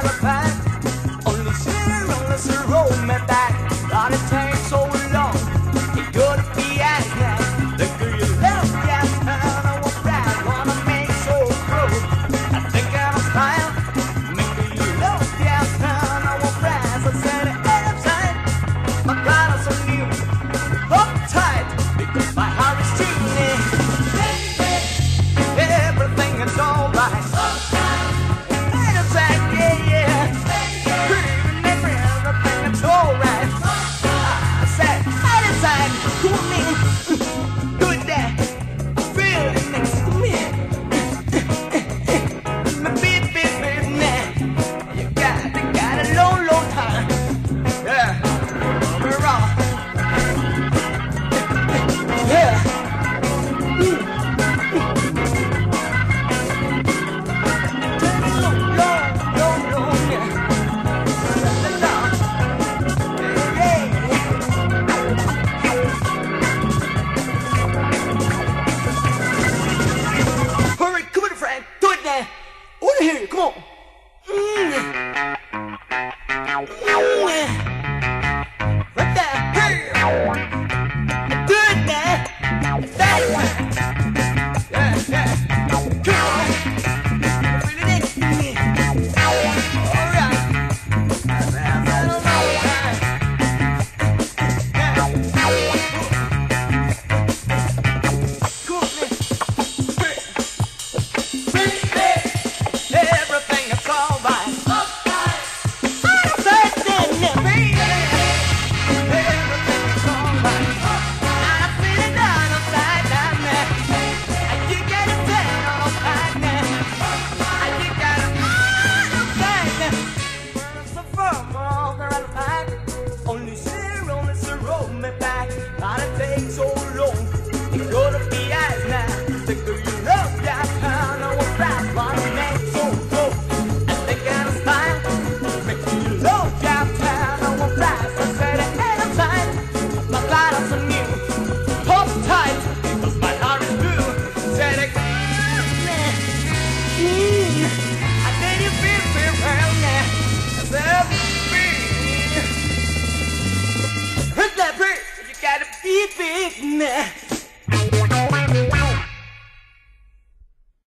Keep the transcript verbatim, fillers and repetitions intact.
run back. Only zero, only zero me back. God, it takes so long. It could be as nice. The girl you love, yes, and I want that. Wanna make so cruel. I think I'm a style. Make you love, yes, and I want that. I said it anytime. My God, I'm so new. Hold tight, because my heart is tuning. Everything is alright. Anytime, yeah, yeah. Everything is alright. I said anytime, cool me. Good day. Feel it next to me. My beat, beat, beat, man. You got, you got a long, long time. Yeah, we're on. Yeah. Hurry, come on, Frank, do it now. I wanna hear you, come on. Mm. Mm. Right there, hey. Do it now. That's right. Yeah, yeah. Come on. Feel it in me. All right. That's right. Everything is alright. Everything is alright. I feel it down upside down now. You got it down upside down. You got it all upside down. It's so firm, all the right back. Only zero, only zero me back. How it takes so long. It's gonna be as now. The girl you love, yeah, I know what's right. Wanna make so cool. I think I'm a style. Make you love, yeah, I know what's right. I said it anytime. My God, I'm so new. Hold tight, because my heart is blue. Said it, mm, I think you feel, feel well now. I said, mm, hit that beat, you gotta beat, beat now.